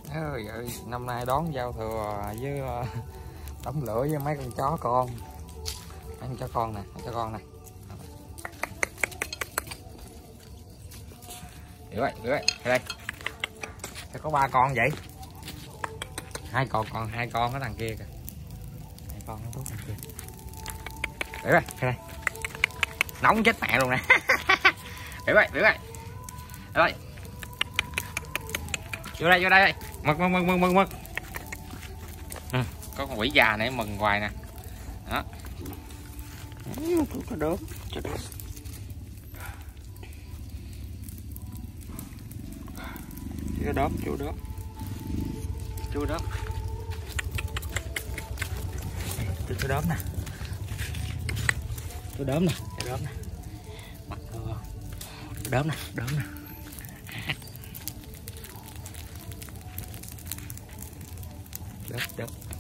Ơi ơi, năm nay đón giao thừa với đống lửa với mấy con chó con. Mấy con chó con nè, mấy chó con này. Vậy vậy, đây. Sao có 3 con vậy? Hai con ở đằng kia kìa. Hai con nó tốt đằng kia. Vậy đây. Nóng chết mẹ luôn nè. Vậy. Đây. Vô đây. Mực. Có con quỷ già này mừng hoài nè. Đó. Có đốm. Chú đốm. Chú đốm nè. Mặt đốm nè. Đốm.